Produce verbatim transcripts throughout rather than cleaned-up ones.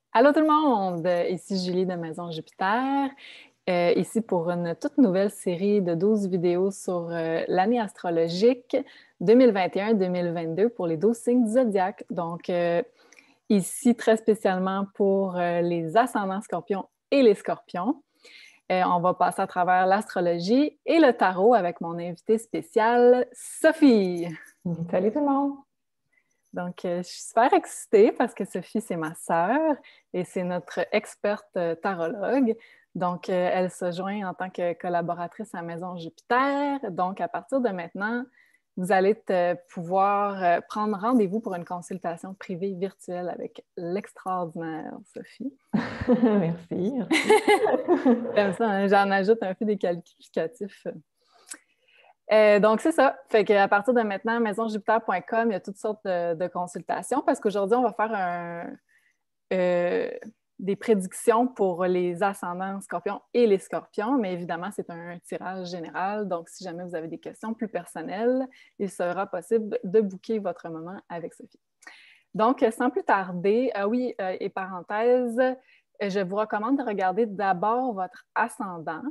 Allô tout le monde! Ici Julie de Maison Jupiter, euh, ici pour une toute nouvelle série de douze vidéos sur euh, l'année astrologique deux mille vingt et un deux mille vingt-deux pour les douze signes du zodiaque. Donc, euh, ici très spécialement pour euh, les ascendants scorpions et les scorpions. Euh, on va passer à travers l'astrologie et le tarot avec mon invitée spéciale, Sophie. Salut tout le monde! Donc, euh, je suis super excitée parce que Sophie, c'est ma sœur et c'est notre experte euh, tarologue. Donc, euh, elle se joint en tant que collaboratrice à Maison Jupiter. Donc, à partir de maintenant, vous allez te- pouvoir euh, prendre rendez-vous pour une consultation privée virtuelle avec l'extraordinaire Sophie. Merci, merci. Comme ça, hein, j'en ajoute un peu des qualificatifs. Euh, donc, c'est ça. Fait qu'à partir de maintenant, maison jupiter point com, il y a toutes sortes de, de consultations parce qu'aujourd'hui, on va faire un, euh, des prédictions pour les ascendants scorpions et les scorpions, mais évidemment, c'est un tirage général. Donc, si jamais vous avez des questions plus personnelles, il sera possible de booker votre moment avec Sophie. Donc, sans plus tarder, euh, oui, euh, et parenthèse, je vous recommande de regarder d'abord votre ascendant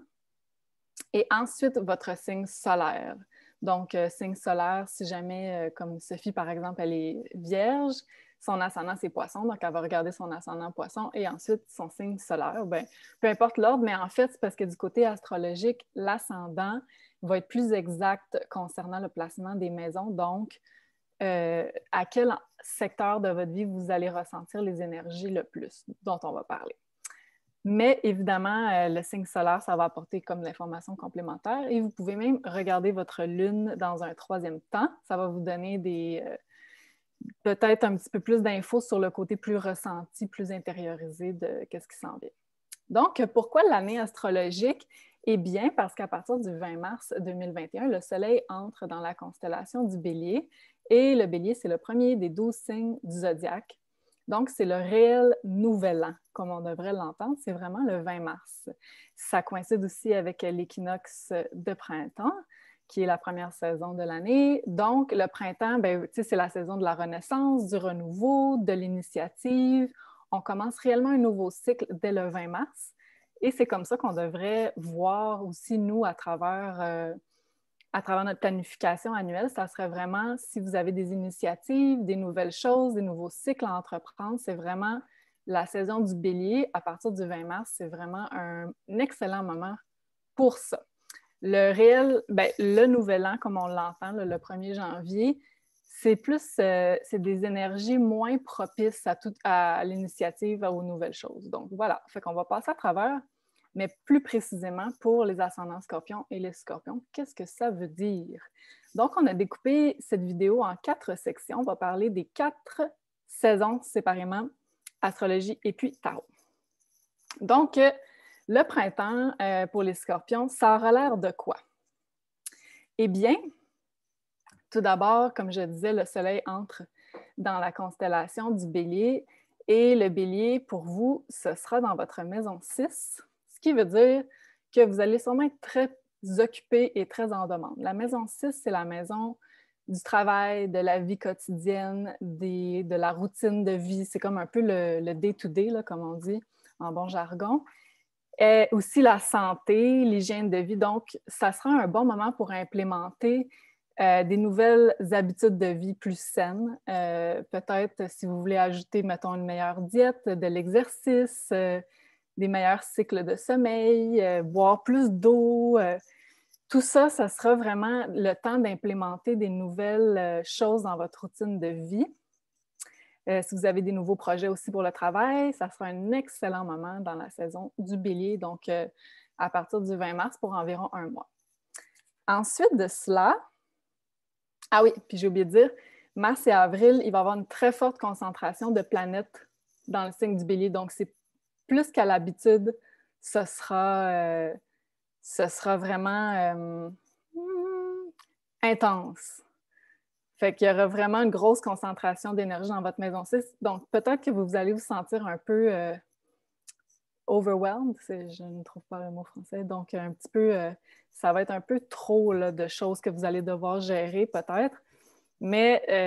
et ensuite votre signe solaire. Donc, euh, signe solaire, si jamais, euh, comme Sophie, par exemple, elle est vierge, son ascendant, c'est poisson, donc elle va regarder son ascendant poisson et ensuite son signe solaire. Ben, peu importe l'ordre, mais en fait, c'est parce que du côté astrologique, l'ascendant va être plus exact concernant le placement des maisons. Donc, euh, à quel secteur de votre vie vous allez ressentir les énergies le plus, dont on va parler. Mais évidemment, euh, le signe solaire, ça va apporter comme l'information complémentaire et vous pouvez même regarder votre lune dans un troisième temps. Ça va vous donner des euh, peut-être un petit peu plus d'infos sur le côté plus ressenti, plus intériorisé de qu'est-ce qui s'en vient. Donc, pourquoi l'année astrologique? Eh bien, parce qu'à partir du vingt mars deux mille vingt et un, le Soleil entre dans la constellation du Bélier et le Bélier, c'est le premier des douze signes du zodiaque. Donc, c'est le réel nouvel an, comme on devrait l'entendre, c'est vraiment le vingt mars. Ça coïncide aussi avec l'équinoxe de printemps, qui est la première saison de l'année. Donc, le printemps, ben, c'est la saison de la renaissance, du renouveau, de l'initiative. On commence réellement un nouveau cycle dès le vingt mars. Et c'est comme ça qu'on devrait voir aussi, nous, à travers, euh, à travers notre planification annuelle. Ça serait vraiment, si vous avez des initiatives, des nouvelles choses, des nouveaux cycles à entreprendre, c'est vraiment la saison du bélier. À partir du vingt mars, c'est vraiment un, un excellent moment pour ça. Le réel, ben, le nouvel an, comme on l'entend, là, le premier janvier, c'est plus, euh, c'est des énergies moins propices à, tout, à l'initiative, aux nouvelles choses. Donc voilà, fait qu'on va passer à travers, mais plus précisément pour les ascendants scorpions et les scorpions, qu'est-ce que ça veut dire? Donc, on a découpé cette vidéo en quatre sections. On va parler des quatre saisons séparément, astrologie et puis tarot. Donc, le printemps, euh, pour les scorpions, ça aura l'air de quoi? Eh bien, tout d'abord, comme je disais, le soleil entre dans la constellation du bélier et le bélier, pour vous, ce sera dans votre maison six, ce qui veut dire que vous allez sûrement être très occupé et très en demande. La maison six, c'est la maison du travail, de la vie quotidienne, des, de la routine de vie. C'est comme un peu le, le day-to-day, là, comme on dit en bon jargon. Et aussi la santé, l'hygiène de vie. Donc, ça sera un bon moment pour implémenter euh, des nouvelles habitudes de vie plus saines. Euh, peut-être si vous voulez ajouter, mettons, une meilleure diète, de l'exercice, euh, des meilleurs cycles de sommeil, euh, boire plus d'eau. Euh, tout ça, ça sera vraiment le temps d'implémenter des nouvelles euh, choses dans votre routine de vie. Euh, si vous avez des nouveaux projets aussi pour le travail, ça sera un excellent moment dans la saison du bélier, donc euh, à partir du vingt mars pour environ un mois. Ensuite de cela, ah oui, puis j'ai oublié de dire, mars et avril, il va y avoir une très forte concentration de planètes dans le signe du bélier, donc c'est plus qu'à l'habitude, ce sera, euh, ce sera vraiment euh, hmm, intense. Fait qu'il y aura vraiment une grosse concentration d'énergie dans votre maison six. Donc, peut-être que vous allez vous sentir un peu euh, overwhelmed, je ne trouve pas le mot français. Donc, un petit peu, euh, ça va être un peu trop là, de choses que vous allez devoir gérer, peut-être. Mais euh,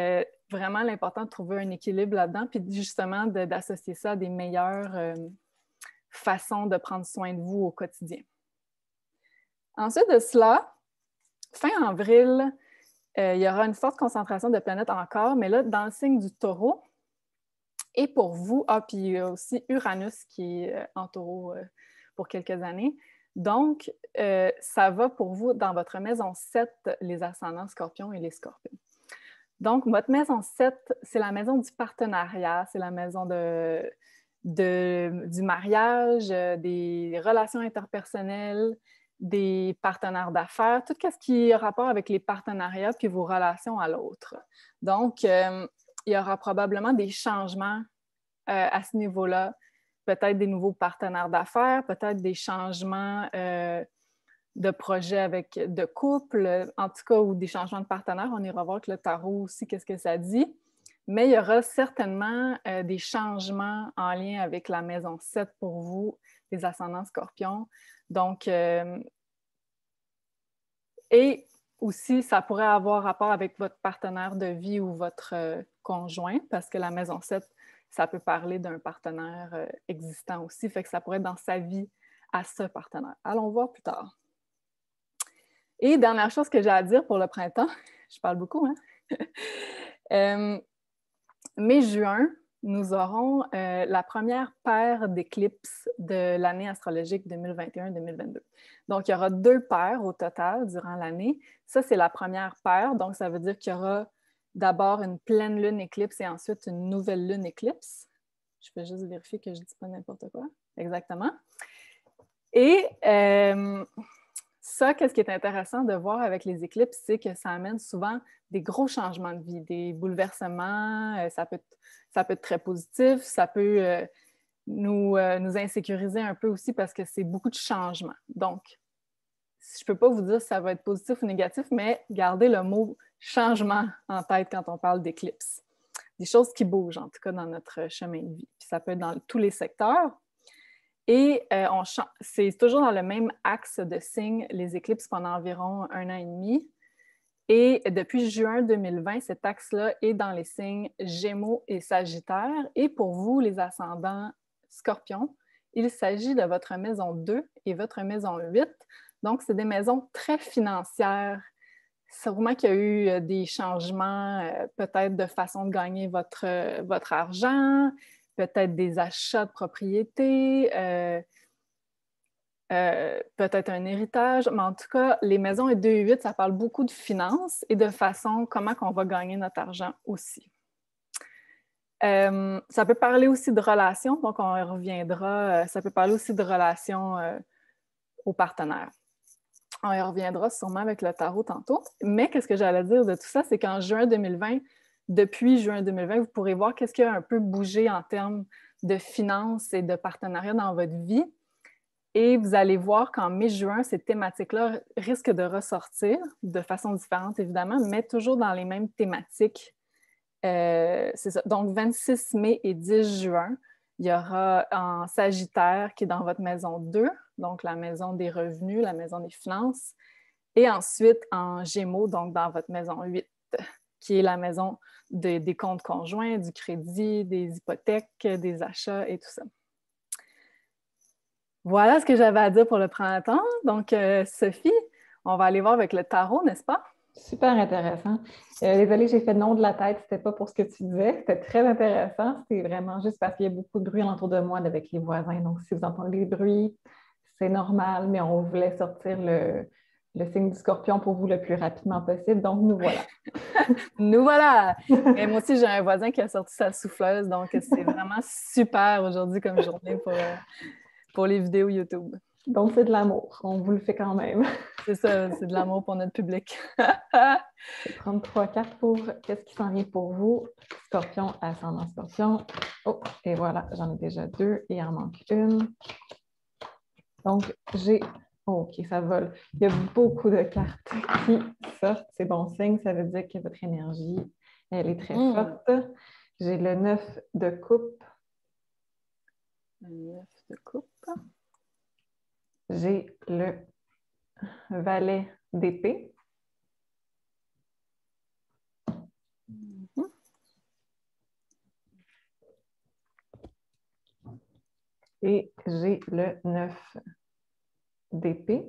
vraiment l'important de trouver un équilibre là-dedans, puis justement de, d'associer ça à des meilleures euh, façons de prendre soin de vous au quotidien. Ensuite de cela, fin avril, euh, il y aura une forte concentration de planètes encore, mais là, dans le signe du Taureau. Et pour vous, ah, puis il y a aussi Uranus qui est en Taureau euh, pour quelques années. Donc, euh, ça va pour vous dans votre maison sept, les ascendants Scorpion et les Scorpions. Donc, votre maison sept, c'est la maison du partenariat, c'est la maison de, de, du mariage, des relations interpersonnelles, des partenaires d'affaires, tout ce qui a rapport avec les partenariats puis vos relations à l'autre. Donc, euh, il y aura probablement des changements euh, à ce niveau-là, peut-être des nouveaux partenaires d'affaires, peut-être des changements euh, de projets avec de couple, en tout cas, ou des changements de partenaires. On ira voir avec le tarot aussi qu'est-ce que ça dit. Mais il y aura certainement euh, des changements en lien avec la maison sept pour vous, les ascendants Scorpions. Donc, euh, et aussi, ça pourrait avoir rapport avec votre partenaire de vie ou votre euh, conjoint, parce que la maison sept, ça peut parler d'un partenaire euh, existant aussi, fait que ça pourrait être dans sa vie à ce partenaire. Allons voir plus tard. Et dernière chose que j'ai à dire pour le printemps, je parle beaucoup, hein? euh, mai-juin, nous aurons euh, la première paire d'éclipses de l'année astrologique deux mille vingt et un deux mille vingt-deux. Donc, il y aura deux paires au total durant l'année. Ça, c'est la première paire. Donc, ça veut dire qu'il y aura d'abord une pleine lune éclipse et ensuite une nouvelle lune éclipse. Je vais juste vérifier que je ne dis pas n'importe quoi. Exactement. Et euh, ça, qu'est-ce qui est intéressant de voir avec les éclipses, c'est que ça amène souvent des gros changements de vie, des bouleversements. Euh, ça peut être, ça peut être très positif, ça peut euh, nous, euh, nous insécuriser un peu aussi parce que c'est beaucoup de changements. Donc, je ne peux pas vous dire si ça va être positif ou négatif, mais gardez le mot changement en tête quand on parle d'éclipse. Des choses qui bougent, en tout cas, dans notre chemin de vie. Puis ça peut être dans tous les secteurs. Et euh, on c'est toujours dans le même axe de signes, les éclipses, pendant environ un an et demi. Et depuis juin deux mille vingt, cet axe-là est dans les signes Gémeaux et Sagittaire. Et pour vous, les ascendants Scorpions, il s'agit de votre maison deux et votre maison huit. Donc, c'est des maisons très financières. Sûrement qu'il y a eu des changements, euh, peut-être de façon de gagner votre, euh, votre argent, peut-être des achats de propriété, euh, euh, peut-être un héritage, mais en tout cas, les maisons et deux et huit, ça parle beaucoup de finances et de façon comment on va gagner notre argent aussi. Euh, ça peut parler aussi de relations, donc on y reviendra, euh, ça peut parler aussi de relations euh, aux partenaires. On y reviendra sûrement avec le tarot tantôt, mais qu'est-ce que j'allais dire de tout ça, c'est qu'en juin deux mille vingt, depuis juin deux mille vingt, vous pourrez voir qu'est-ce qui a un peu bougé en termes de finances et de partenariat dans votre vie. Et vous allez voir qu'en mai-juin, ces thématiques-là risquent de ressortir de façon différente, évidemment, mais toujours dans les mêmes thématiques. Euh, c'est ça. Donc, vingt-six mai et dix juin, il y aura en Sagittaire qui est dans votre maison deux, donc la maison des revenus, la maison des finances. Et ensuite, en Gémeaux, donc dans votre maison huit, qui est la maison de, des comptes conjoints, du crédit, des hypothèques, des achats et tout ça. Voilà ce que j'avais à dire pour le printemps. Donc, euh, Sophie, on va aller voir avec le tarot, n'est-ce pas? Super intéressant. Euh, désolée, j'ai fait non de la tête, c'était pas pour ce que tu disais. C'était très intéressant. C'était vraiment juste parce qu'il y a beaucoup de bruit autour de moi avec les voisins. Donc, si vous entendez des bruits, c'est normal, mais on voulait sortir le, le signe du scorpion pour vous le plus rapidement possible. Donc, nous voilà. Nous voilà! Et moi aussi, j'ai un voisin qui a sorti sa souffleuse, donc c'est vraiment super aujourd'hui comme journée pour, euh, pour les vidéos YouTube. Donc, c'est de l'amour. On vous le fait quand même. C'est ça, c'est de l'amour pour notre public. Je vais prendre trois cartes pour qu'est-ce qui s'en vient pour vous. Scorpion, ascendant scorpion. Oh, et voilà, j'en ai déjà deux et il en manque une. Donc, j'ai... Oh, OK, ça vole. Il y a beaucoup de cartes qui sortent. C'est bon signe, ça veut dire que votre énergie, elle est très mmh. forte. J'ai le neuf de coupe. Le neuf de coupe. J'ai le valet d'épée. Mm-hmm. Et j'ai le neuf d'épée.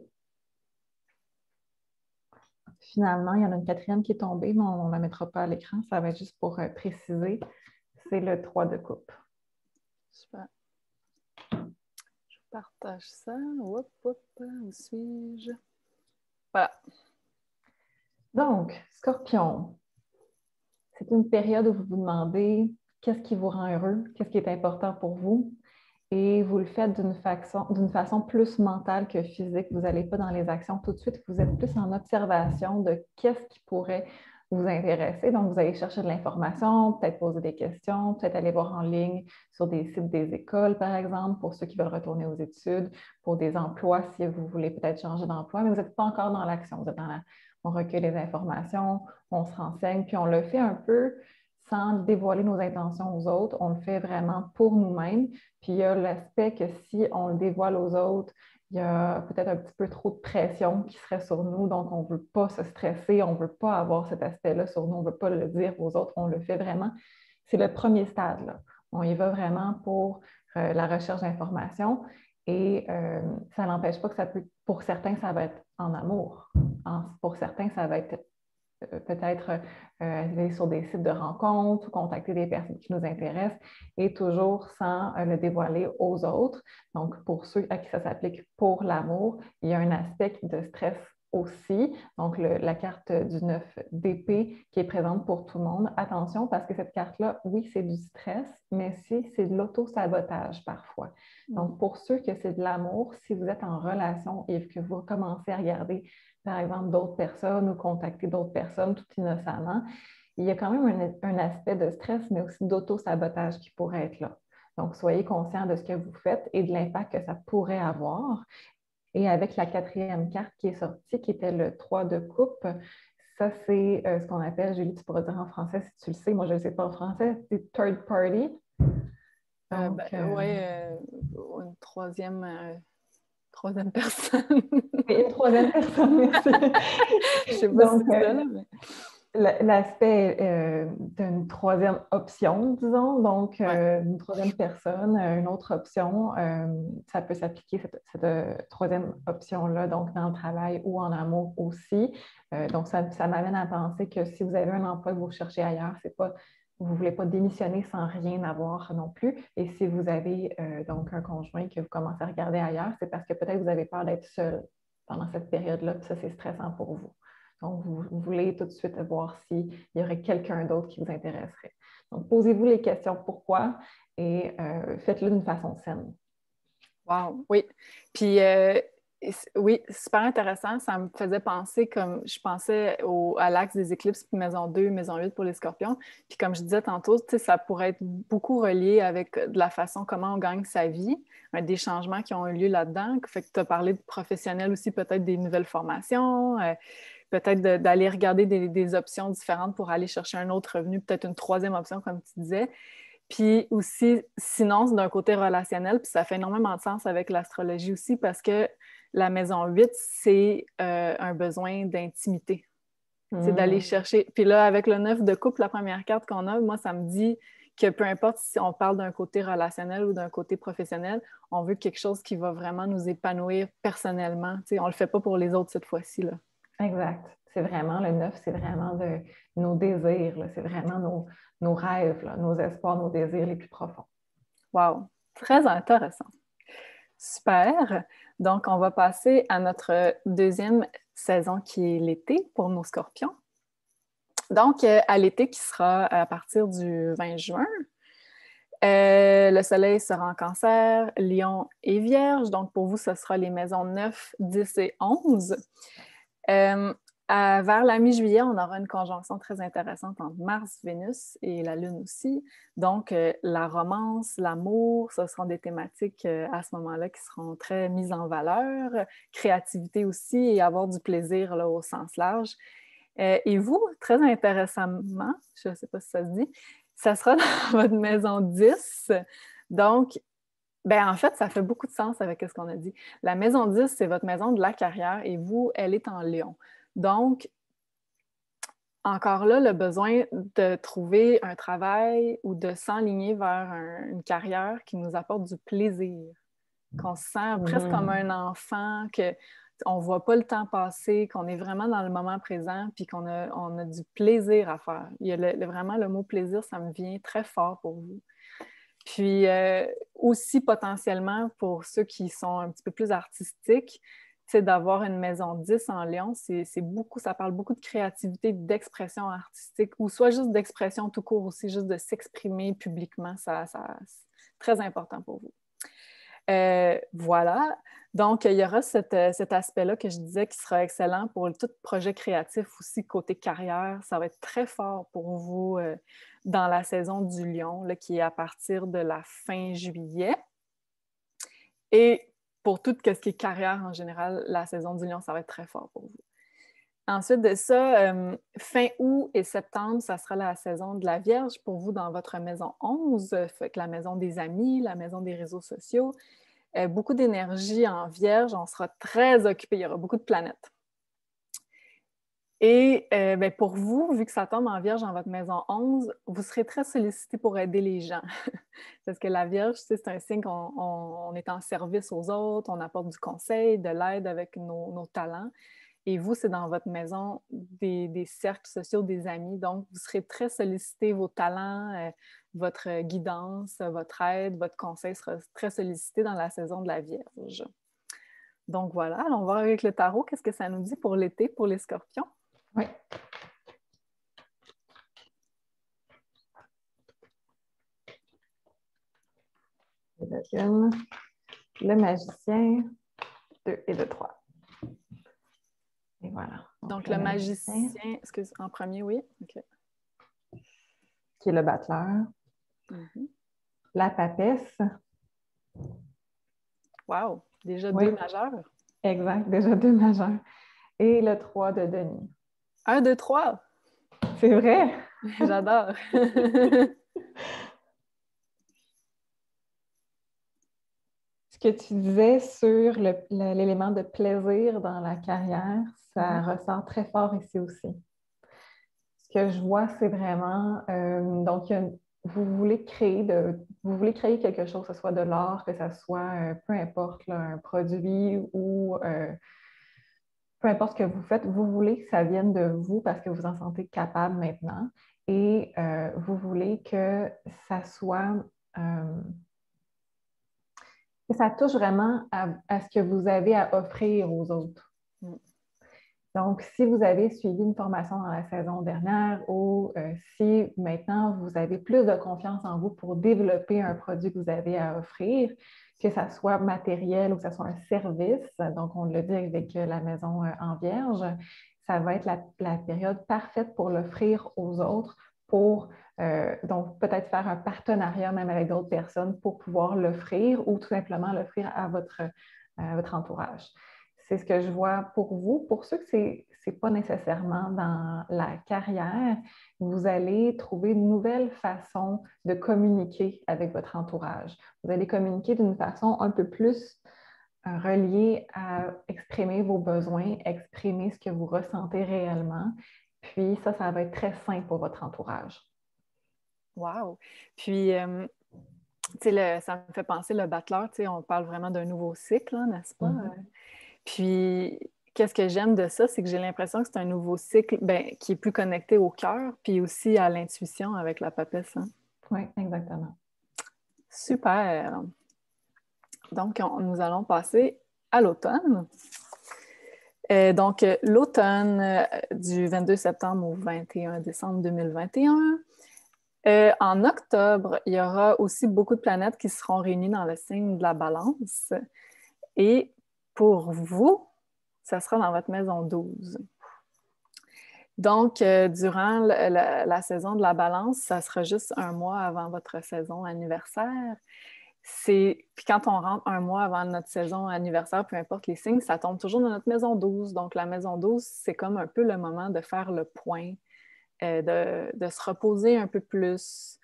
Finalement, il y en a une quatrième qui est tombée, mais on ne la mettra pas à l'écran. Ça va être juste pour euh, préciser. C'est le trois de coupe. Super. Je partage ça. Oup, oup, où suis-je? Voilà. Donc, Scorpion, c'est une période où vous vous demandez qu'est-ce qui vous rend heureux, qu'est-ce qui est important pour vous, et vous le faites d'une façon, d'une façon plus mentale que physique. Vous n'allez pas dans les actions tout de suite, vous êtes plus en observation de qu'est-ce qui pourrait vous intéresser. Donc, vous allez chercher de l'information, peut-être poser des questions, peut-être aller voir en ligne sur des sites des écoles, par exemple, pour ceux qui veulent retourner aux études, pour des emplois, si vous voulez peut-être changer d'emploi, mais vous n'êtes pas encore dans l'action, vous êtes dans la... On recueille les informations, on se renseigne, puis on le fait un peu sans dévoiler nos intentions aux autres. On le fait vraiment pour nous-mêmes. Puis il y a l'aspect que si on le dévoile aux autres, il y a peut-être un petit peu trop de pression qui serait sur nous, donc on ne veut pas se stresser, on ne veut pas avoir cet aspect-là sur nous, on ne veut pas le dire aux autres, on le fait vraiment. C'est le premier stade, là. On y va vraiment pour euh, la recherche d'informations et euh, ça n'empêche pas que ça peut, pour certains, ça va être en amour. En, pour certains, ça va être euh, peut-être euh, aller sur des sites de rencontres ou contacter des personnes qui nous intéressent et toujours sans euh, le dévoiler aux autres. Donc, pour ceux à qui ça s'applique pour l'amour, il y a un aspect de stress aussi. Donc, le, la carte du neuf d'épée qui est présente pour tout le monde. Attention, parce que cette carte-là, oui, c'est du stress, mais si c'est de l'auto-sabotage parfois. Donc, pour ceux que c'est de l'amour, si vous êtes en relation et que vous commencez à regarder par exemple, d'autres personnes ou contacter d'autres personnes tout innocemment, il y a quand même un, un aspect de stress, mais aussi d'auto-sabotage qui pourrait être là. Donc, soyez conscient de ce que vous faites et de l'impact que ça pourrait avoir. Et avec la quatrième carte qui est sortie, qui était le trois de coupe, ça, c'est euh, ce qu'on appelle, Julie, tu pourras dire en français si tu le sais, moi je ne le sais pas en français, c'est third party. Euh, Donc, ben, euh, oui, euh, une troisième, euh, troisième personne. et une troisième personne, merci. Je ne sais pas si Donc, c'est euh, ça, là, mais... l'aspect euh, d'une troisième option, disons, donc Ouais. euh, une troisième personne, euh, une autre option, euh, ça peut s'appliquer, cette, cette euh, troisième option-là, donc dans le travail ou en amour aussi. Euh, donc, ça, ça m'amène à penser que si vous avez un emploi que vous cherchez ailleurs, c'est pas, vous ne voulez pas démissionner sans rien avoir non plus. Et si vous avez euh, donc un conjoint que vous commencez à regarder ailleurs, c'est parce que peut-être vous avez peur d'être seul pendant cette période-là, puis ça, c'est stressant pour vous. Donc, vous, vous voulez tout de suite voir s'il y aurait quelqu'un d'autre qui vous intéresserait. Donc, posez-vous les questions pourquoi et euh, faites-le d'une façon saine. Wow, oui. Puis, euh, oui, super intéressant. Ça me faisait penser comme je pensais au, à l'axe des éclipses, puis maison deux, maison huit pour les scorpions. Puis, comme je disais tantôt, ça pourrait être beaucoup relié avec de la façon comment on gagne sa vie, des changements qui ont eu lieu là-dedans. Fait que tu as parlé de professionnels aussi, peut-être des nouvelles formations. Euh, peut-être d'aller regarder des, des options différentes pour aller chercher un autre revenu, peut-être une troisième option, comme tu disais. Puis aussi, sinon, c'est d'un côté relationnel, puis ça fait énormément de sens avec l'astrologie aussi, parce que la maison huit, c'est euh, un besoin d'intimité. C'est d'aller Mmh. chercher. Puis là, avec le neuf de couple, la première carte qu'on a, moi, ça me dit que peu importe si on parle d'un côté relationnel ou d'un côté professionnel, on veut quelque chose qui va vraiment nous épanouir personnellement. Tu sais, on ne le fait pas pour les autres cette fois-ci, là. Exact. C'est vraiment le neuf, c'est vraiment de, nos désirs, là. C'est vraiment nos, nos rêves, là, nos espoirs, nos désirs les plus profonds. Wow! Très intéressant. Super. Donc, on va passer à notre deuxième saison qui est l'été pour nos scorpions. Donc, euh, à l'été qui sera à partir du vingt juin, euh, le soleil sera en cancer, lion et vierge. Donc, pour vous, ce sera les maisons neuf, dix et onze. Euh, à, vers la mi-juillet, on aura une conjonction très intéressante entre Mars, Vénus et la Lune aussi. Donc, euh, la romance, l'amour, ce seront des thématiques euh, à ce moment-là qui seront très mises en valeur. Créativité aussi et avoir du plaisir là, au sens large. Euh, et vous, très intéressamment, je ne sais pas si ça se dit, ça sera dans votre maison dix. Donc, ben en fait, ça fait beaucoup de sens avec ce qu'on a dit. La maison dix, c'est votre maison de la carrière et vous, elle est en Lion. Donc, encore là, le besoin de trouver un travail ou de s'enligner vers un, une carrière qui nous apporte du plaisir. qu'on se sent presque comme un enfant, qu'on ne voit pas le temps passer, qu'on est vraiment dans le moment présent, puis qu'on a, on a du plaisir à faire. Il y a le, le, vraiment le mot plaisir, ça me vient très fort pour vous. Puis euh, aussi potentiellement pour ceux qui sont un petit peu plus artistiques, c'est d'avoir une maison dix en Lion, c'est, c'est beaucoup, ça parle beaucoup de créativité, d'expression artistique, ou soit juste d'expression tout court aussi, juste de s'exprimer publiquement, ça, ça, c'est très important pour vous. Euh, voilà. Donc, il y aura cet, cet aspect-là que je disais qui sera excellent pour tout projet créatif aussi, côté carrière. Ça va être très fort pour vous euh, dans la saison du Lion, là, qui est à partir de la fin juillet. Et pour tout ce qui est carrière en général, la saison du Lion, ça va être très fort pour vous. Ensuite de ça, euh, fin août et septembre, ça sera la saison de la Vierge pour vous dans votre maison onze, fait que la maison des amis, la maison des réseaux sociaux. Euh, beaucoup d'énergie en Vierge, on sera très occupé, il y aura beaucoup de planètes. Et euh, ben pour vous, vu que ça tombe en Vierge dans votre maison onze, vous serez très sollicité pour aider les gens. Parce que la Vierge, c'est un signe qu'on on, on est en service aux autres, on apporte du conseil, de l'aide avec nos, nos talents. Et vous, c'est dans votre maison des, des cercles sociaux, des amis. Donc, vous serez très sollicité, vos talents, euh, votre guidance, votre aide, votre conseil sera très sollicité dans la saison de la Vierge. Donc, voilà. Alors, on va voir avec le tarot. Qu'est-ce que ça nous dit pour l'été, pour les scorpions? Oui. Le une, le magicien, deux et le trois. Et voilà. Donc, Donc le, le magicien, magicien, excuse, en premier, oui. OK. Qui est le battleur. Mm-hmm. La papesse. Wow! Déjà oui. deux majeurs. Exact, déjà deux majeurs. Et le trois de Denis. Un, deux, trois! C'est vrai? J'adore! Ce que tu disais sur le, le, l'élément de plaisir dans la carrière, ça mm-hmm. ressort très fort ici aussi. Ce que je vois, c'est vraiment, euh, donc, il y a une, vous voulez créer de, vous voulez créer quelque chose, que ce soit de l'art, que ce soit, euh, peu importe, là, un produit ou euh, peu importe ce que vous faites, vous voulez que ça vienne de vous parce que vous en sentez capable maintenant et euh, vous voulez que ça soit, euh, que ça touche vraiment à, à ce que vous avez à offrir aux autres. Mm. Donc, si vous avez suivi une formation dans la saison dernière ou euh, si maintenant vous avez plus de confiance en vous pour développer un produit que vous avez à offrir, que ça soit matériel ou que ça soit un service, donc on le dit avec la maison en Vierge, ça va être la, la période parfaite pour l'offrir aux autres, pour euh, donc peut-être faire un partenariat même avec d'autres personnes pour pouvoir l'offrir ou tout simplement l'offrir à votre, à votre entourage. C'est ce que je vois pour vous. Pour ceux que ce n'est pas nécessairement dans la carrière, vous allez trouver une nouvelle façon de communiquer avec votre entourage. Vous allez communiquer d'une façon un peu plus euh, reliée à exprimer vos besoins, exprimer ce que vous ressentez réellement. Puis ça, ça va être très sain pour votre entourage. Wow! Puis, euh, tu sais, ça me fait penser, le battleur, tu sais, on parle vraiment d'un nouveau cycle, hein, n'est-ce pas? Mm-hmm. Puis, qu'est-ce que j'aime de ça, c'est que j'ai l'impression que c'est un nouveau cycle ben, qui est plus connecté au cœur, puis aussi à l'intuition avec la papesse. Hein? Oui, exactement. Super! Donc, on, nous allons passer à l'automne. Euh, donc, l'automne euh, du vingt-deux septembre au vingt et un décembre deux mille vingt et un. Euh, en octobre, il y aura aussi beaucoup de planètes qui seront réunies dans le signe de la Balance. Et pour vous, ça sera dans votre maison douze. Donc, euh, durant la, la, la saison de la Balance, ça sera juste un mois avant votre saison anniversaire. C'est... Puis quand on rentre un mois avant notre saison anniversaire, peu importe les signes, ça tombe toujours dans notre maison douze. Donc, la maison douze, c'est comme un peu le moment de faire le point, euh, de, de se reposer un peu plus,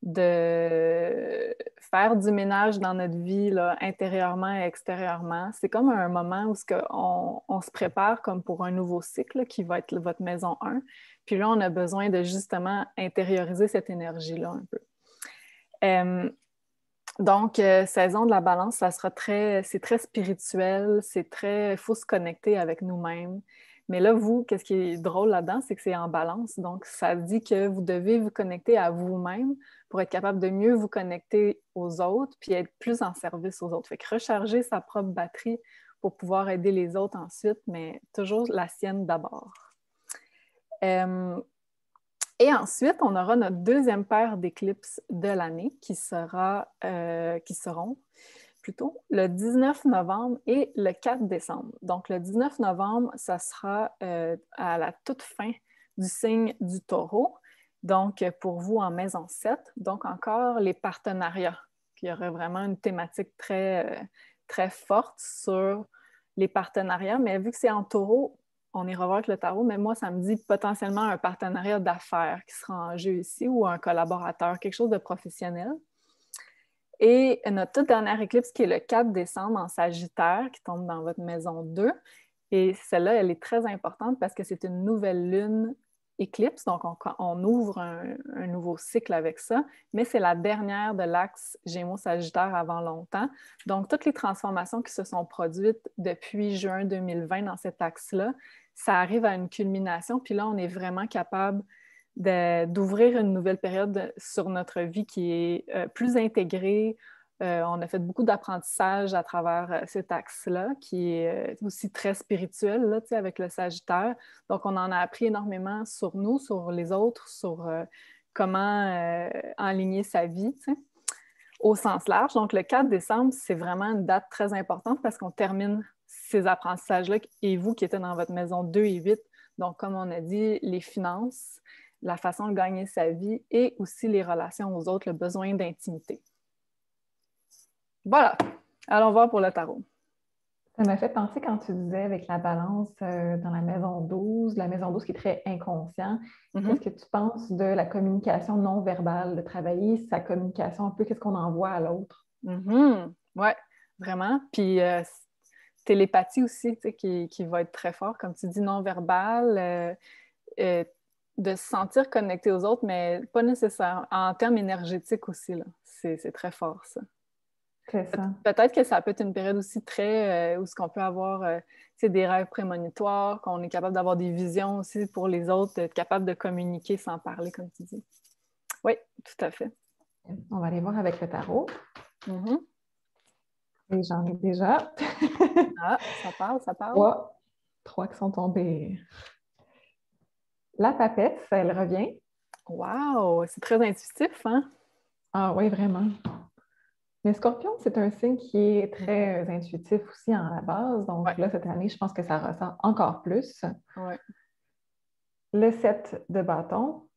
de faire du ménage dans notre vie, là, intérieurement et extérieurement. C'est comme un moment où on, on se prépare comme pour un nouveau cycle là, qui va être votre maison un. Puis là, on a besoin de justement intérioriser cette énergie-là un peu. Euh, Donc, euh, saison de la balance, ça sera très, c'est très spirituel, c'est très, il faut se connecter avec nous-mêmes. Mais là, vous, qu'est-ce qui est drôle là-dedans, c'est que c'est en balance. Donc, ça dit que vous devez vous connecter à vous-même pour être capable de mieux vous connecter aux autres, puis être plus en service aux autres. Fait que recharger sa propre batterie pour pouvoir aider les autres ensuite, mais toujours la sienne d'abord. Euh, Et ensuite, on aura notre deuxième paire d'éclipses de l'année qui sera, euh, qui seront plutôt le dix-neuf novembre et le quatre décembre. Donc, le dix-neuf novembre, ça sera euh, à la toute fin du signe du Taureau, donc pour vous en maison sept. Donc, encore les partenariats. Il y aurait vraiment une thématique très, euh, très forte sur les partenariats, mais vu que c'est en Taureau, on ira voir avec le tarot, mais moi, ça me dit potentiellement un partenariat d'affaires qui sera en jeu ici ou un collaborateur, quelque chose de professionnel. Et notre toute dernière éclipse, qui est le quatre décembre en Sagittaire, qui tombe dans votre maison deux. Et celle-là, elle est très importante parce que c'est une nouvelle lune éclipse, donc on, on ouvre un, un nouveau cycle avec ça, mais c'est la dernière de l'axe Gémeaux-Sagittaire avant longtemps. Donc, toutes les transformations qui se sont produites depuis juin deux mille vingt dans cet axe-là, ça arrive à une culmination, puis là, on est vraiment capable d'ouvrir une nouvelle période sur notre vie qui est euh, plus intégrée. Euh, on a fait beaucoup d'apprentissage à travers euh, cet axe-là, qui est euh, aussi très spirituel, là, avec le Sagittaire. Donc, on en a appris énormément sur nous, sur les autres, sur euh, comment euh, enligner sa vie, t'sais, au sens large. Donc, le quatre décembre, c'est vraiment une date très importante parce qu'on termine ces apprentissages-là, et vous qui êtes dans votre maison deux et huit, donc, comme on a dit, les finances, la façon de gagner sa vie et aussi les relations aux autres, le besoin d'intimité. Voilà, allons voir pour le tarot. Ça m'a fait penser quand tu disais avec la balance euh, dans la maison douze, la maison douze qui est très inconscient. Mm-hmm. Qu'est-ce que tu penses de la communication non verbale, de travailler sa communication un peu, qu'est-ce qu'on envoie à l'autre? Mm-hmm. Oui, vraiment. Puis euh, télépathie aussi, tu sais, qui, qui va être très fort, comme tu dis, non verbal. Euh, euh, de se sentir connecté aux autres, mais pas nécessairement. En termes énergétiques aussi, là. C'est, c'est très fort, ça. C'est ça. Pe- peut-être que ça peut être une période aussi très... Euh, où ce qu'on peut avoir euh, des rêves prémonitoires, qu'on est capable d'avoir des visions aussi pour les autres, d'être capable de communiquer sans parler, comme tu dis. Oui, tout à fait. On va aller voir avec le tarot. Mm-hmm. Et j'en ai déjà. Ah, ça parle, ça parle. Trois. Trois qui sont tombés. La papesse, elle revient. Wow! C'est très intuitif, hein? Ah oui, vraiment. Mais Scorpion, c'est un signe qui est très euh, intuitif aussi en la base. Donc ouais. Là, cette année, je pense que ça ressort encore plus. Ouais. Le sept de bâton.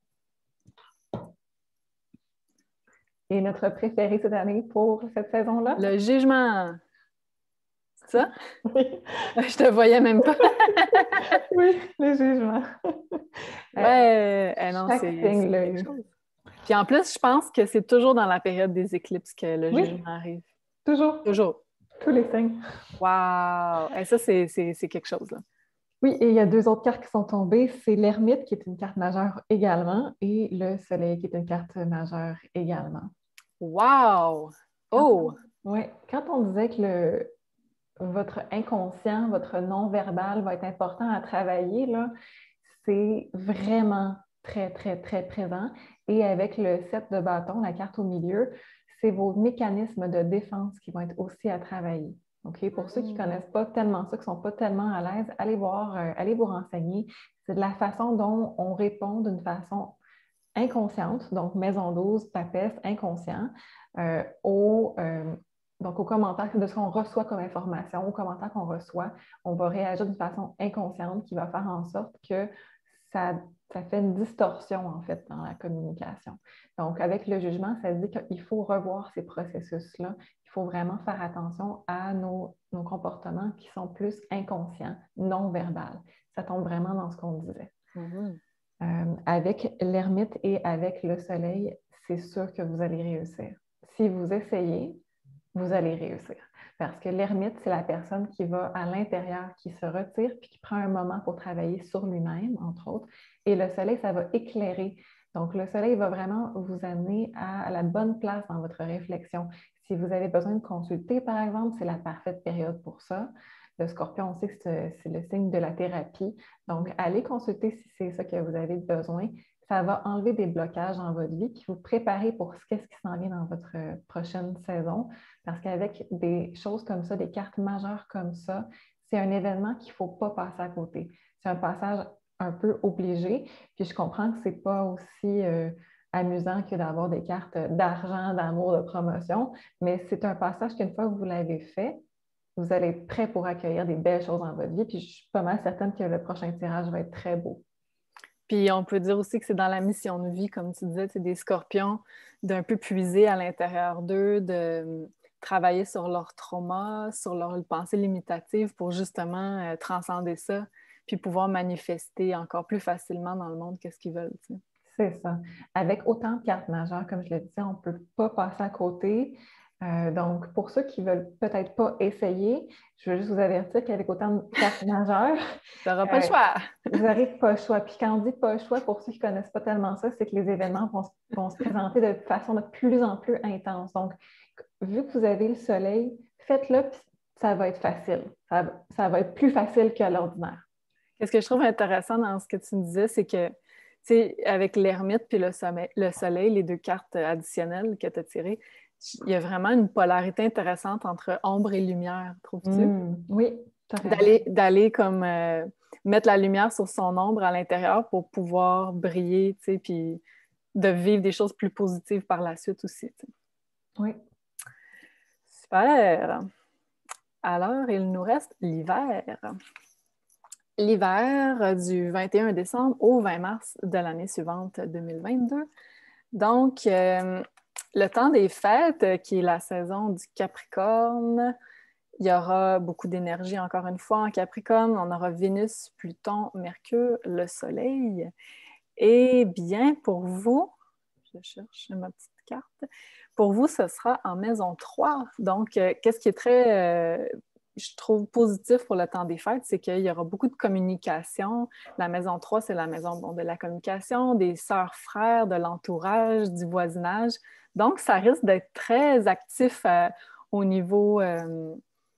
Et notre préféré cette année pour cette saison-là? Le jugement. C'est ça? Oui. Je te voyais même pas. Oui, le jugement. Ouais, euh, non, chaque c'est, signe c'est l'a quelque eu. chose. Puis en plus, je pense que c'est toujours dans la période des éclipses que le oui. jugement arrive. Toujours. Toujours. Tous les signes. Wow! Et ça, c'est, c'est, c'est quelque chose, là. Oui, et il y a deux autres cartes qui sont tombées. C'est l'ermite qui est une carte majeure également et le soleil qui est une carte majeure également. Wow! Oh! Oui, quand on disait que le, votre inconscient, votre non-verbal va être important à travailler, là, c'est vraiment très, très, très présent. Et avec le sept de bâton, la carte au milieu, c'est vos mécanismes de défense qui vont être aussi à travailler. Okay? Pour mmh. ceux qui ne connaissent pas tellement ça, qui ne sont pas tellement à l'aise, allez voir, euh, allez vous renseigner. C'est de la façon dont on répond d'une façon inconsciente, donc maison douze, papesse, inconscient, euh, au, euh, donc aux commentaires de ce qu'on reçoit comme information, aux commentaires qu'on reçoit, on va réagir d'une façon inconsciente qui va faire en sorte que ça, ça fait une distorsion, en fait, dans la communication. Donc, avec le jugement, ça dit qu'il faut revoir ces processus-là. Il faut vraiment faire attention à nos, nos comportements qui sont plus inconscients, non verbales. Ça tombe vraiment dans ce qu'on disait. Mm-hmm. Euh, avec l'ermite et avec le soleil, c'est sûr que vous allez réussir. Si vous essayez, vous allez réussir. Parce que l'ermite, c'est la personne qui va à l'intérieur, qui se retire puis qui prend un moment pour travailler sur lui-même, entre autres. Et le soleil, ça va éclairer Donc, le soleil va vraiment vous amener à la bonne place dans votre réflexion. Si vous avez besoin de consulter, par exemple, c'est la parfaite période pour ça. Le scorpion, on sait que c'est le signe de la thérapie. Donc, allez consulter si c'est ça que vous avez besoin. Ça va enlever des blocages dans votre vie puis vous préparer pour ce qu'est-ce qui s'en vient dans votre prochaine saison. Parce qu'avec des choses comme ça, des cartes majeures comme ça, c'est un événement qu'il ne faut pas passer à côté. C'est un passage un peu obligé. Puis je comprends que ce n'est pas aussi euh, amusant que d'avoir des cartes d'argent, d'amour, de promotion, mais c'est un passage qu'une fois que vous l'avez fait, vous allez être prêt pour accueillir des belles choses dans votre vie. Puis je suis pas mal certaine que le prochain tirage va être très beau. Puis on peut dire aussi que c'est dans la mission de vie, comme tu disais, c'est des scorpions, d'un peu puiser à l'intérieur d'eux, de travailler sur leur trauma, sur leurs pensées limitatives pour justement euh, transcender ça, puis pouvoir manifester encore plus facilement dans le monde qu'est-ce qu'ils veulent. Tu sais. C'est ça. Avec autant de cartes majeures, comme je le disais, on ne peut pas passer à côté. Euh, donc, pour ceux qui ne veulent peut-être pas essayer, je veux juste vous avertir qu'avec autant de cartes majeures, tu n'auras pas euh, le choix. Vous n'aurez pas le choix. Puis quand on dit pas le choix, pour ceux qui ne connaissent pas tellement ça, c'est que les événements vont, vont se présenter de façon de plus en plus intense. Donc, vu que vous avez le soleil, faites-le, puis ça va être facile. Ça, ça va être plus facile qu'à l'ordinaire. Qu'est-ce que je trouve intéressant dans ce que tu me disais, c'est que, tu sais, avec l'ermite puis le, sommeil, le soleil, les deux cartes additionnelles que tu as tirées, il y a vraiment une polarité intéressante entre ombre et lumière, trouves-tu? Mmh, oui, D'aller, d'aller comme euh, mettre la lumière sur son ombre à l'intérieur pour pouvoir briller, tu sais, puis de vivre des choses plus positives par la suite aussi. Tu sais. Oui. Super. Alors, il nous reste l'hiver. L'hiver du vingt et un décembre au vingt mars de l'année suivante, deux mille vingt-deux. Donc, euh, le temps des fêtes, qui est la saison du Capricorne, il y aura beaucoup d'énergie encore une fois en Capricorne. On aura Vénus, Pluton, Mercure, le Soleil. Et bien, pour vous, je cherche ma petite carte, pour vous, ce sera en maison trois. Donc, euh, qu'est-ce qui est très, euh, je trouve, positif pour le temps des fêtes, c'est qu'il y aura beaucoup de communication. La maison trois, c'est la maison bon, de la communication, des sœurs, frères, de l'entourage, du voisinage. Donc, ça risque d'être très actif euh, au niveau... Euh,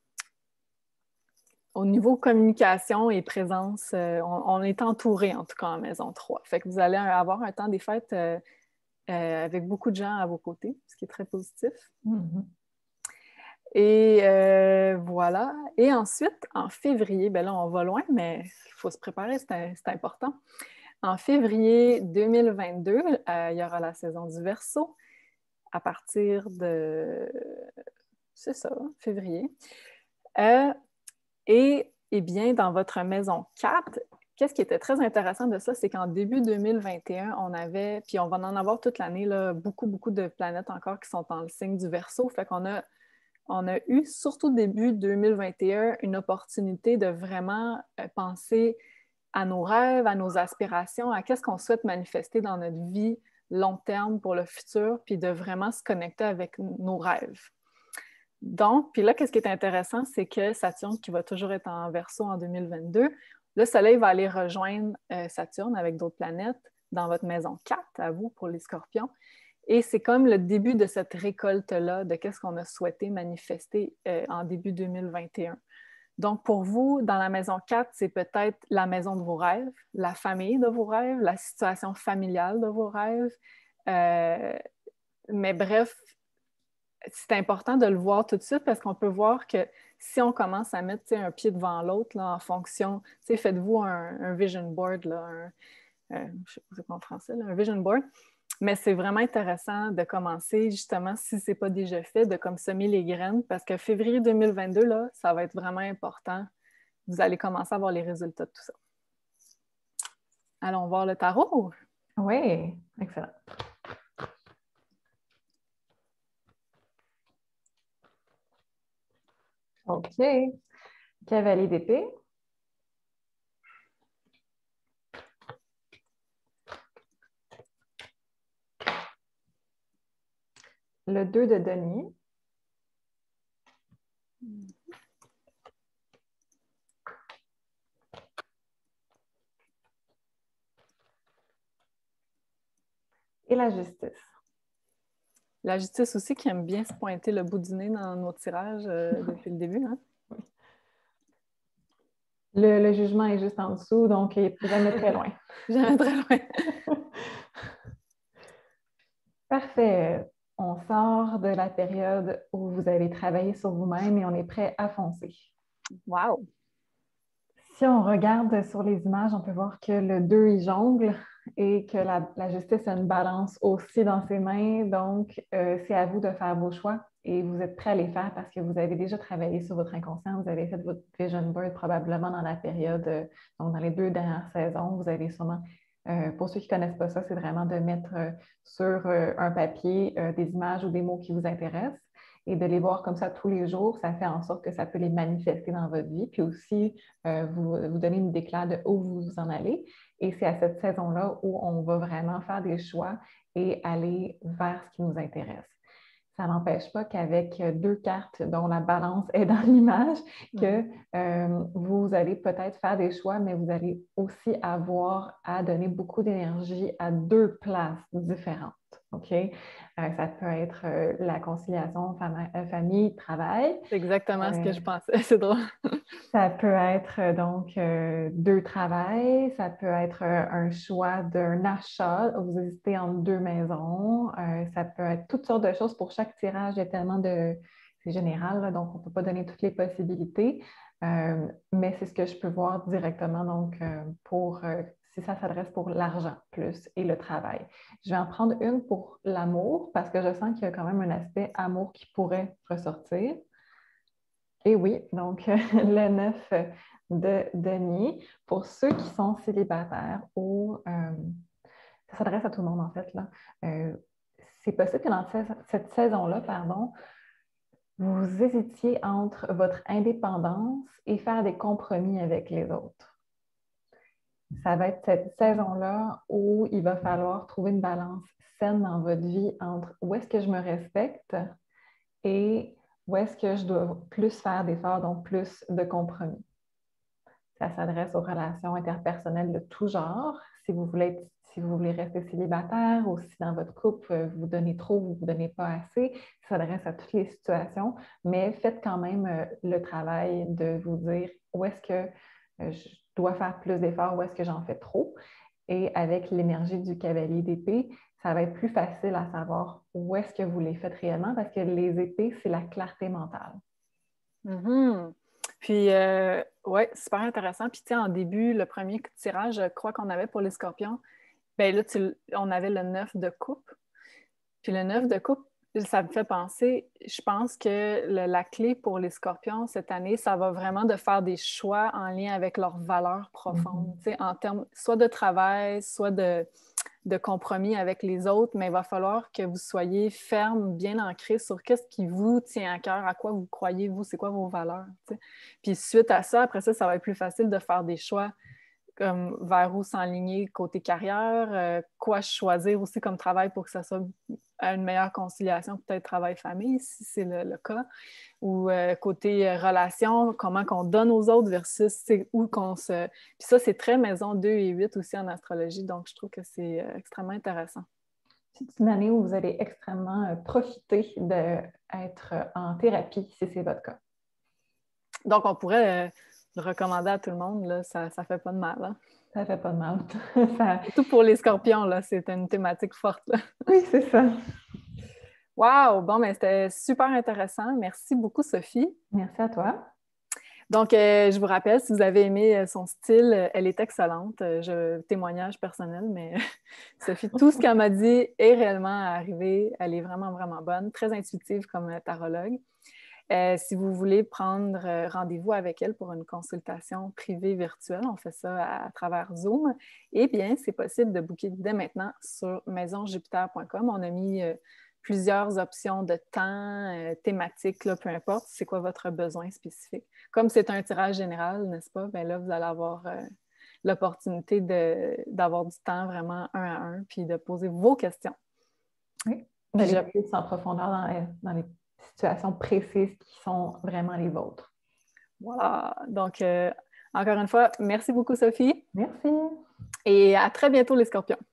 Au niveau communication et présence, euh, on, on est entouré, en tout cas, en maison trois. Fait que vous allez avoir un temps des fêtes euh, euh, avec beaucoup de gens à vos côtés, ce qui est très positif. Mm-hmm. Et euh, voilà. Et ensuite, en février, ben là, on va loin, mais il faut se préparer, c'est important. En février deux mille vingt-deux, euh, il y aura la saison du Verseau à partir de... C'est ça, février. Euh, Et, eh bien, dans votre maison quatre, qu'est-ce qui était très intéressant de ça, c'est qu'en début deux mille vingt et un, on avait, puis on va en avoir toute l'année, là, beaucoup, beaucoup de planètes encore qui sont dans le signe du Verseau. Fait qu'on a, on a eu, surtout début deux mille vingt et un, une opportunité de vraiment euh, penser à nos rêves, à nos aspirations, à qu'est-ce qu'on souhaite manifester dans notre vie long terme pour le futur, puis de vraiment se connecter avec nos rêves. Donc, puis là, qu'est-ce qui est intéressant, c'est que Saturne, qui va toujours être en Verseau en deux mille vingt-deux, le Soleil va aller rejoindre euh, Saturne avec d'autres planètes dans votre maison quatre, à vous, pour les Scorpions. Et c'est comme le début de cette récolte-là, de qu'est-ce qu'on a souhaité manifester euh, en début deux mille vingt et un. Donc, pour vous, dans la maison quatre, c'est peut-être la maison de vos rêves, la famille de vos rêves, la situation familiale de vos rêves. Euh, mais bref, c'est important de le voir tout de suite parce qu'on peut voir que si on commence à mettre un pied devant l'autre en fonction, faites-vous un, un vision board, là, un, euh, je ne sais pas c'est quoi en français, là, un vision board, mais c'est vraiment intéressant de commencer justement, si ce n'est pas déjà fait, de comme semer les graines parce que février deux mille vingt-deux, là, ça va être vraiment important. Vous allez commencer à voir les résultats de tout ça. Allons voir le tarot. Oui, excellent. OK. Cavalier d'épée. Le deux de denier. et la justice. La justice aussi qui aime bien se pointer le bout du nez dans nos tirages euh, depuis le début. Hein? Oui. Le, le jugement est juste en dessous, donc il n'est jamais très loin. Jamais très loin. Parfait. On sort de la période où vous avez travaillé sur vous-même et on est prêt à foncer. Wow! Si on regarde sur les images, on peut voir que le deux, il jongle et que la, la justice a une balance aussi dans ses mains. Donc, euh, c'est à vous de faire vos choix et vous êtes prêts à les faire parce que vous avez déjà travaillé sur votre inconscient. Vous avez fait votre vision board probablement dans la période, euh, donc dans les deux dernières saisons. Vous avez sûrement, euh, pour ceux qui ne connaissent pas ça, c'est vraiment de mettre euh, sur euh, un papier euh, des images ou des mots qui vous intéressent. Et de les voir comme ça tous les jours, ça fait en sorte que ça peut les manifester dans votre vie, puis aussi euh, vous, vous donner une déclare de où vous vous en allez. Et c'est à cette saison-là où on va vraiment faire des choix et aller vers ce qui nous intéresse. Ça n'empêche pas qu'avec deux cartes dont la balance est dans l'image, que euh, vous allez peut-être faire des choix, mais vous allez aussi avoir à donner beaucoup d'énergie à deux places différentes. OK? Euh, ça peut être euh, la conciliation fam euh, famille-travail. C'est exactement euh, ce que je pensais. C'est drôle. Ça peut être euh, donc euh, deux travails, ça peut être euh, un choix d'un achat, vous hésitez entre deux maisons, euh, ça peut être toutes sortes de choses. Pour chaque tirage, il y a tellement de... C'est général, là, donc on ne peut pas donner toutes les possibilités, euh, mais c'est ce que je peux voir directement donc euh, pour euh, si ça s'adresse pour l'argent plus et le travail. Je vais en prendre une pour l'amour parce que je sens qu'il y a quand même un aspect amour qui pourrait ressortir. Et oui, donc le neuf de denier, pour ceux qui sont célibataires ou euh, ça s'adresse à tout le monde en fait, là. Euh, c'est possible que dans cette saison-là, pardon, vous hésitiez entre votre indépendance et faire des compromis avec les autres. Ça va être cette saison-là où il va falloir trouver une balance saine dans votre vie entre où est-ce que je me respecte et où est-ce que je dois plus faire d'efforts, donc plus de compromis. Ça s'adresse aux relations interpersonnelles de tout genre. Si vous voulez, être, si vous voulez rester célibataire ou si dans votre couple, vous donnez trop ou vous ne donnez pas assez, ça s'adresse à toutes les situations, mais faites quand même euh, le travail de vous dire où est-ce que euh, je dois faire plus d'efforts, où est-ce que j'en fais trop. Et avec l'énergie du cavalier d'épée, ça va être plus facile à savoir où est-ce que vous les faites réellement parce que les épées, c'est la clarté mentale. Mm-hmm. Puis, euh, ouais, super intéressant. Puis, tu sais, en début, le premier tirage, je crois qu'on avait pour les scorpions, bien là, tu, on avait le neuf de coupe. Puis le neuf de coupe, ça me fait penser, je pense que le, la clé pour les scorpions cette année, ça va vraiment de faire des choix en lien avec leurs valeurs profondes, mm-hmm. tu sais, en termes soit de travail, soit de, de compromis avec les autres, mais il va falloir que vous soyez ferme, bien ancré sur qu'est-ce qui vous tient à cœur, à quoi vous croyez, vous, c'est quoi vos valeurs. Tu sais. Puis suite à ça, après ça, ça va être plus facile de faire des choix comme vers où s'enligner côté carrière, euh, quoi choisir aussi comme travail pour que ça soit à une meilleure conciliation, peut-être travail-famille, si c'est le, le cas, ou euh, côté euh, relation, comment qu'on donne aux autres versus c'est où qu'on se... Puis ça, c'est très maison deux et huit aussi en astrologie, donc je trouve que c'est euh, extrêmement intéressant. C'est une année où vous allez extrêmement euh, profiter d'être en thérapie, si c'est votre cas. Donc, on pourrait... Euh, le recommander à tout le monde, là, ça ne fait pas de mal. Hein? Ça fait pas de mal. ça... Surtout pour les scorpions, là, c'est une thématique forte. Là. Oui, c'est ça. Wow! Bon, mais c'était super intéressant. Merci beaucoup, Sophie. Merci à toi. Donc, euh, je vous rappelle, si vous avez aimé son style, euh, elle est excellente. Je témoignage personnel, mais Sophie, tout ce qu'elle m'a dit est réellement arrivé. Elle est vraiment, vraiment bonne, très intuitive comme tarologue. Euh, si vous voulez prendre euh, rendez-vous avec elle pour une consultation privée virtuelle, on fait ça à, à travers Zoom. Eh bien, c'est possible de booker dès maintenant sur maison jupiter point com. On a mis euh, plusieurs options de temps, euh, thématiques, là, peu importe, c'est quoi votre besoin spécifique. Comme c'est un tirage général, n'est-ce pas? Bien là, vous allez avoir euh, l'opportunité de, d'avoir du temps vraiment un à un, puis de poser vos questions. Oui, d'aller je... plus en profondeur dans les, dans les situations précises qui sont vraiment les vôtres. Voilà. Donc, euh, encore une fois, merci beaucoup, Sophie. Merci. Et à très bientôt, les scorpions.